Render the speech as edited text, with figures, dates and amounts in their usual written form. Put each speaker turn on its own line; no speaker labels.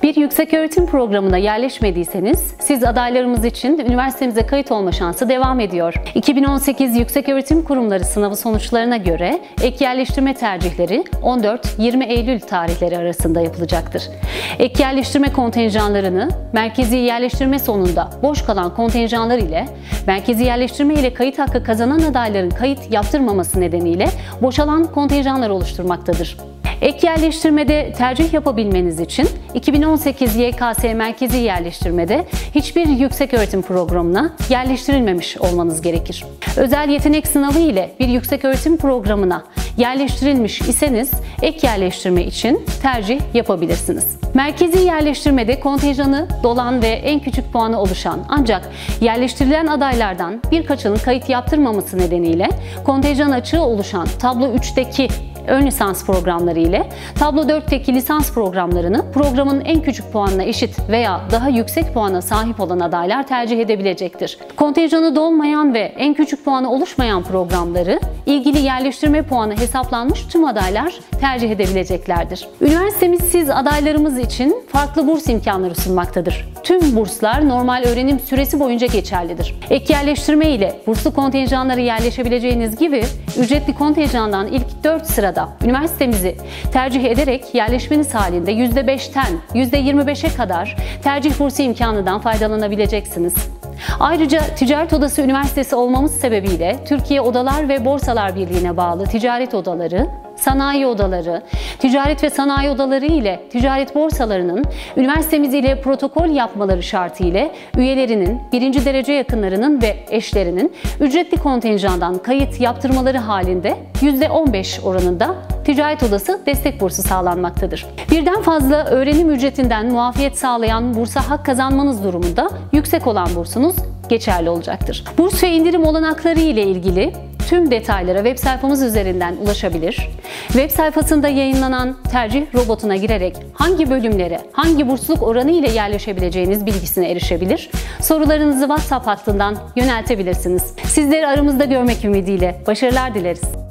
Bir yükseköğretim programına yerleşmediyseniz, siz adaylarımız için üniversitemize kayıt olma şansı devam ediyor. 2018 Yükseköğretim Kurumları sınavı sonuçlarına göre ek yerleştirme tercihleri 14-20 Eylül tarihleri arasında yapılacaktır. Ek yerleştirme kontenjanlarını merkezi yerleştirme sonunda boş kalan kontenjanlar ile merkezi yerleştirme ile kayıt hakkı kazanan adayların kayıt yaptırmaması nedeniyle boşalan kontenjanlar oluşturmaktadır. Ek yerleştirmede tercih yapabilmeniz için 2018 YKS merkezi yerleştirmede hiçbir yükseköğretim programına yerleştirilmemiş olmanız gerekir. Özel yetenek sınavı ile bir yükseköğretim programına yerleştirilmiş iseniz ek yerleştirme için tercih yapabilirsiniz. Merkezi yerleştirmede kontenjanı dolan ve en küçük puanı oluşan ancak yerleştirilen adaylardan birkaçının kayıt yaptırmaması nedeniyle kontenjan açığı oluşan tablo 3'teki ön lisans programları ile tablo 4'teki lisans programlarını programın en küçük puanına eşit veya daha yüksek puana sahip olan adaylar tercih edebilecektir. Kontenjanı dolmayan ve en küçük puanı oluşmayan programları ilgili yerleştirme puanı hesaplanmış tüm adaylar tercih edebileceklerdir. Üniversitemiz siz adaylarımız için farklı burs imkanları sunmaktadır. Tüm burslar normal öğrenim süresi boyunca geçerlidir. Ek yerleştirme ile burslu kontenjanlara yerleşebileceğiniz gibi ücretli kontenjandan ilk 4 sırada üniversitemizi tercih ederek yerleşmeniz halinde %5'ten %25'e kadar tercih bursu imkanından faydalanabileceksiniz. Ayrıca Ticaret Odası Üniversitesi olmamız sebebiyle Türkiye Odalar ve Borsalar Birliği'ne bağlı ticaret odaları, sanayi odaları, ticaret ve sanayi odaları ile ticaret borsalarının üniversitemiz ile protokol yapmaları şartı ile üyelerinin, birinci derece yakınlarının ve eşlerinin ücretli kontenjandan kayıt yaptırmaları halinde %15 oranında Ticaret Odası destek bursu sağlanmaktadır. Birden fazla öğrenim ücretinden muafiyet sağlayan bursa hak kazanmanız durumunda yüksek olan bursunuz geçerli olacaktır. Burs ve indirim olanakları ile ilgili tüm detaylara web sayfamız üzerinden ulaşabilir. Web sayfasında yayınlanan tercih robotuna girerek hangi bölümlere, hangi bursluluk oranı ile yerleşebileceğiniz bilgisine erişebilir. Sorularınızı WhatsApp hattından yöneltebilirsiniz. Sizleri aramızda görmek ümidiyle başarılar dileriz.